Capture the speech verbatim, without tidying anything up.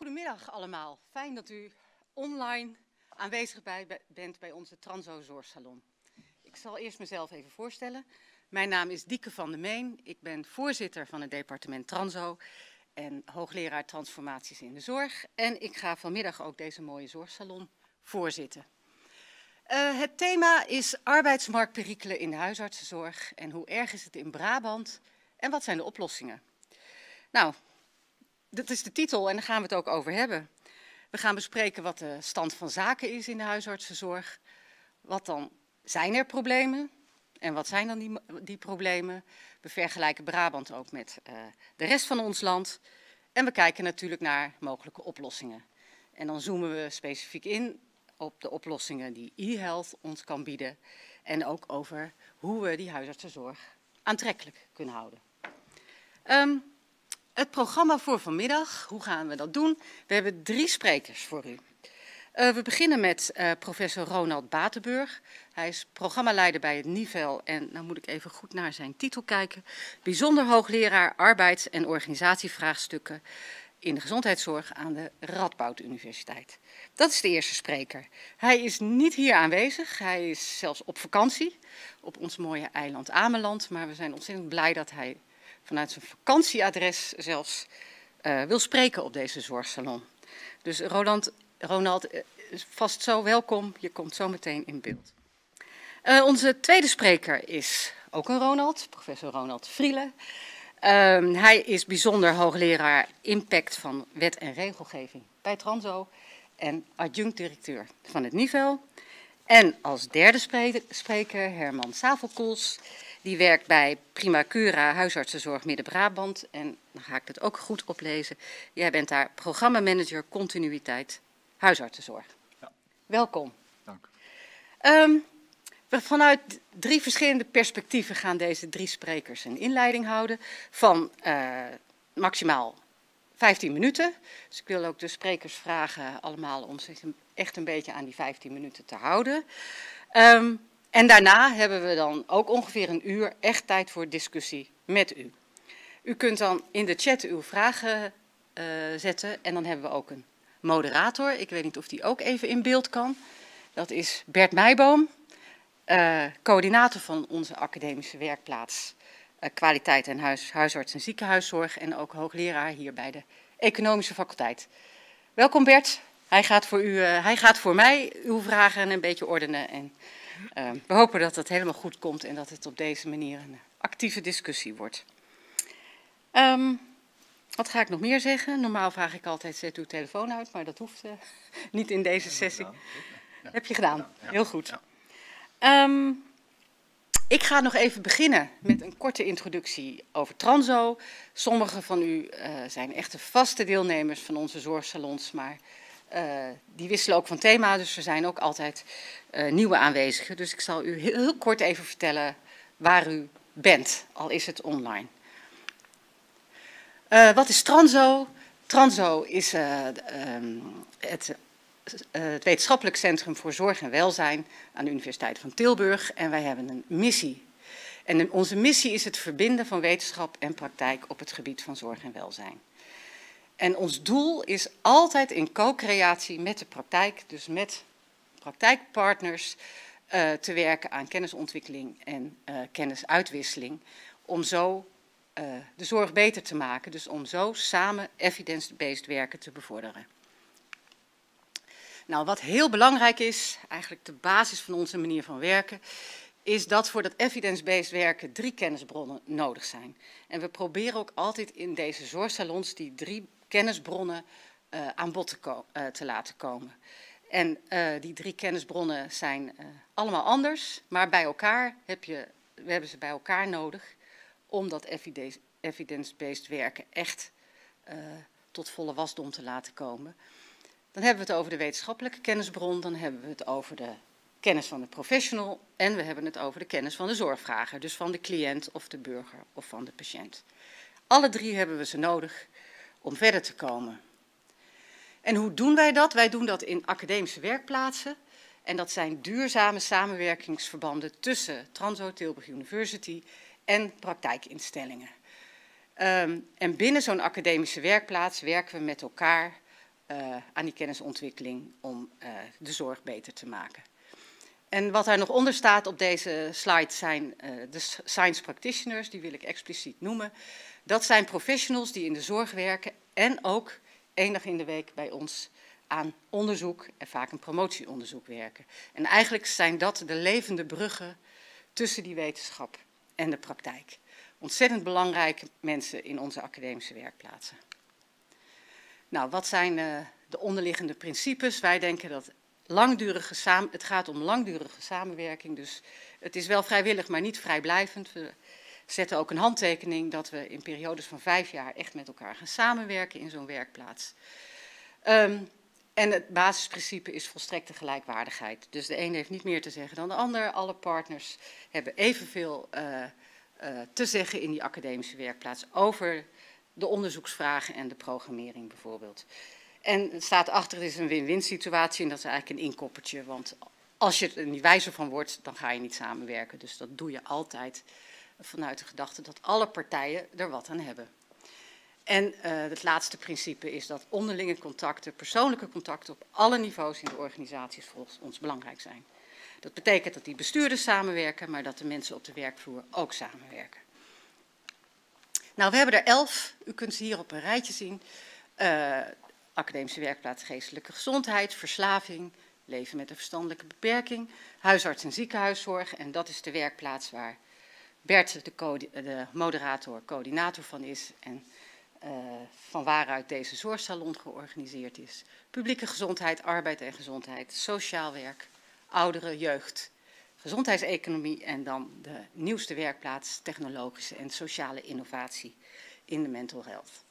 Goedemiddag allemaal. Fijn dat u online aanwezig bij, bent bij onze Transo Zorgsalon. Ik zal eerst mezelf even voorstellen. Mijn naam is Dieke van der Meen. Ik ben voorzitter van het departement Transo en hoogleraar transformaties in de zorg. En ik ga vanmiddag ook deze mooie zorgsalon voorzitten. Uh, het thema is arbeidsmarktperikelen in de huisartsenzorg en hoe erg is het in Brabant en wat zijn de oplossingen? Nou, dat is de titel en daar gaan we het ook over hebben. We gaan bespreken wat de stand van zaken is in de huisartsenzorg. Wat dan zijn er problemen en wat zijn dan die, die problemen? We vergelijken Brabant ook met uh, de rest van ons land. En we kijken natuurlijk naar mogelijke oplossingen. En dan zoomen we specifiek in op de oplossingen die e-health ons kan bieden. En ook over hoe we die huisartsenzorg aantrekkelijk kunnen houden. Um, Het programma voor vanmiddag, hoe gaan we dat doen? We hebben drie sprekers voor u. Uh, we beginnen met uh, professor Ronald Batenburg. Hij is programmaleider bij het Nivel en, nou moet ik even goed naar zijn titel kijken, bijzonder hoogleraar arbeids- en organisatievraagstukken in de gezondheidszorg aan de Radboud Universiteit. Dat is de eerste spreker. Hij is niet hier aanwezig, hij is zelfs op vakantie op ons mooie eiland Ameland, maar we zijn ontzettend blij dat hij vanuit zijn vakantieadres zelfs uh, wil spreken op deze zorgsalon. Dus Roland, Ronald, uh, vast zo welkom, je komt zo meteen in beeld. Uh, onze tweede spreker is ook een Ronald, professor Ronald Vrielen. Uh, hij is bijzonder hoogleraar impact van wet en regelgeving bij Transo en adjunct-directeur van het Nivel. En als derde spreker Herman Savelkoels. Die werkt bij Primacura Huisartsenzorg Midden-Brabant. En dan ga ik het ook goed oplezen. Jij bent daar programmamanager continuïteit huisartsenzorg. Ja. Welkom. Dank. Um, we vanuit drie verschillende perspectieven gaan deze drie sprekers een inleiding houden. Van uh, maximaal vijftien minuten. Dus ik wil ook de sprekers vragen allemaal om zich echt een beetje aan die vijftien minuten te houden. Um, En daarna hebben we dan ook ongeveer een uur echt tijd voor discussie met u. U kunt dan in de chat uw vragen uh, zetten en dan hebben we ook een moderator. Ik weet niet of die ook even in beeld kan. Dat is Bert Meijboom, uh, coördinator van onze academische werkplaats uh, kwaliteit en huis, huisarts- en ziekenhuiszorg en ook hoogleraar hier bij de economische faculteit. Welkom Bert, hij gaat voor, u, uh, hij gaat voor mij uw vragen een beetje ordenen en Uh, we hopen dat het helemaal goed komt en dat het op deze manier een actieve discussie wordt. Um, wat ga ik nog meer zeggen? Normaal vraag ik altijd, zet uw telefoon uit, maar dat hoeft uh, niet in deze sessie. Ja. Heb je gedaan? Ja. Heel goed. Ja. Um, ik ga nog even beginnen met een korte introductie over Transo. Sommigen van u uh, zijn echte vaste deelnemers van onze zorgsalons, maar Uh, die wisselen ook van thema, dus er zijn ook altijd uh, nieuwe aanwezigen. Dus ik zal u heel, heel kort even vertellen waar u bent, al is het online. Uh, wat is Transo? Transo is uh, um, het, uh, het wetenschappelijk centrum voor zorg en welzijn aan de Universiteit van Tilburg. En wij hebben een missie. En onze missie is het verbinden van wetenschap en praktijk op het gebied van zorg en welzijn. En ons doel is altijd in co-creatie met de praktijk, dus met praktijkpartners, uh, te werken aan kennisontwikkeling en uh, kennisuitwisseling. Om zo uh, de zorg beter te maken, dus om zo samen evidence-based werken te bevorderen. Nou, wat heel belangrijk is, eigenlijk de basis van onze manier van werken, is dat voor dat evidence-based werken drie kennisbronnen nodig zijn. En we proberen ook altijd in deze zorgsalons die drie kennisbronnen uh, aan bod te, uh, te laten komen. En uh, die drie kennisbronnen zijn uh, allemaal anders, maar bij elkaar heb je, we hebben ze bij elkaar nodig om dat evidence-based werken echt uh, tot volle wasdom te laten komen. Dan hebben we het over de wetenschappelijke kennisbron, dan hebben we het over de kennis van de professional en we hebben het over de kennis van de zorgvrager, dus van de cliënt of de burger of van de patiënt. Alle drie hebben we ze nodig om verder te komen. En hoe doen wij dat? Wij doen dat in academische werkplaatsen. En dat zijn duurzame samenwerkingsverbanden tussen Transo, Tilburg University en praktijkinstellingen. Um, en binnen zo'n academische werkplaats werken we met elkaar uh, aan die kennisontwikkeling om uh, de zorg beter te maken. En wat daar nog onder staat op deze slide zijn uh, de science practitioners, die wil ik expliciet noemen. Dat zijn professionals die in de zorg werken en ook één dag in de week bij ons aan onderzoek en vaak een promotieonderzoek werken. En eigenlijk zijn dat de levende bruggen tussen die wetenschap en de praktijk. Ontzettend belangrijke mensen in onze academische werkplaatsen. Nou, wat zijn uh, de onderliggende principes? Wij denken dat langdurige samen, het gaat om langdurige samenwerking, dus het is wel vrijwillig, maar niet vrijblijvend. We zetten ook een handtekening dat we in periodes van vijf jaar echt met elkaar gaan samenwerken in zo'n werkplaats. Um, en het basisprincipe is volstrekte gelijkwaardigheid. Dus de een heeft niet meer te zeggen dan de ander. Alle partners hebben evenveel uh, uh, te zeggen in die academische werkplaats over de onderzoeksvragen en de programmering bijvoorbeeld. En het staat achter, het is een win-win situatie en dat is eigenlijk een inkoppertje. Want als je er niet wijzer van wordt, dan ga je niet samenwerken. Dus dat doe je altijd vanuit de gedachte dat alle partijen er wat aan hebben. En uh, het laatste principe is dat onderlinge contacten, persoonlijke contacten op alle niveaus in de organisaties volgens ons belangrijk zijn. Dat betekent dat die bestuurders samenwerken, maar dat de mensen op de werkvloer ook samenwerken. Nou, we hebben er elf, u kunt ze hier op een rijtje zien. Uh, academische werkplaats geestelijke gezondheid, verslaving, leven met een verstandelijke beperking, huisarts en ziekenhuiszorg. En dat is de werkplaats waar Bert, de, de moderator, coördinator van is en uh, van waaruit deze zorgsalon georganiseerd is. Publieke gezondheid, arbeid en gezondheid, sociaal werk, ouderen, jeugd, gezondheidseconomie en dan de nieuwste werkplaats, technologische en sociale innovatie in de mental health.